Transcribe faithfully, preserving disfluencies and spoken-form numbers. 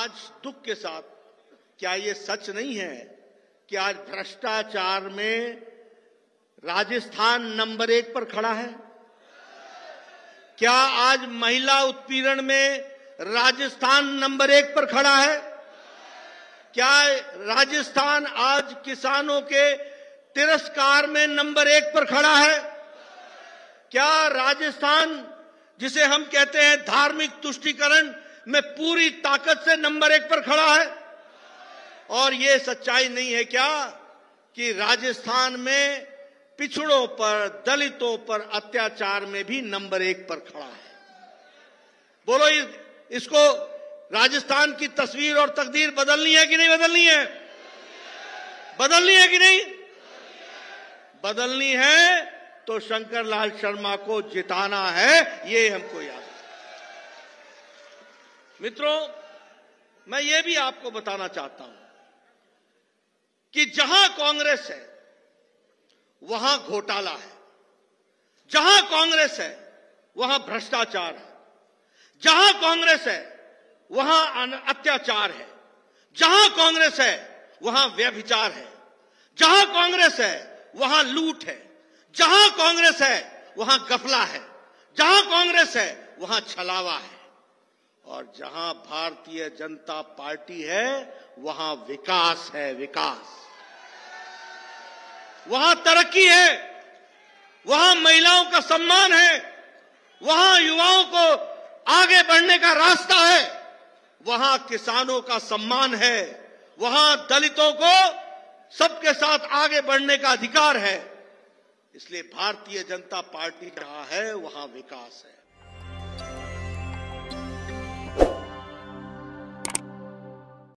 आज दुख के साथ, क्या ये सच नहीं है कि आज भ्रष्टाचार में राजस्थान नंबर एक पर खड़ा है? क्या आज महिला उत्पीड़न में राजस्थान नंबर एक पर खड़ा है? क्या राजस्थान आज किसानों के तिरस्कार में नंबर एक पर खड़ा है? क्या राजस्थान, जिसे हम कहते हैं धार्मिक तुष्टीकरण में, पूरी ताकत से नंबर एक पर खड़ा है? और ये सच्चाई नहीं है क्या कि राजस्थान में पिछड़ों पर, दलितों पर अत्याचार में भी नंबर एक पर खड़ा है? बोलो, इसको राजस्थान की तस्वीर और तकदीर बदलनी है कि नहीं बदलनी है? बदलनी है कि नहीं? बदलनी है तो शंकर लाल शर्मा को जिताना है, ये हमको याद है। मित्रों, मैं ये भी आपको बताना चाहता हूं कि जहां कांग्रेस है वहां घोटाला है, जहां कांग्रेस है वहां भ्रष्टाचार है, जहां कांग्रेस है वहां अत्याचार है, जहां कांग्रेस है वहां व्यभिचार है, जहां कांग्रेस है वहां लूट है, जहां कांग्रेस है वहां गफला है, जहां कांग्रेस है वहां छलावा है, और जहां भारतीय जनता पार्टी है वहां विकास है, विकास। वहां तरक्की है, वहां महिलाओं का सम्मान है, वहां युवाओं को आगे बढ़ने का रास्ता है, वहां किसानों का सम्मान है, वहां दलितों को सबके साथ आगे बढ़ने का अधिकार है। इसलिए भारतीय जनता पार्टी जहां है वहां विकास है।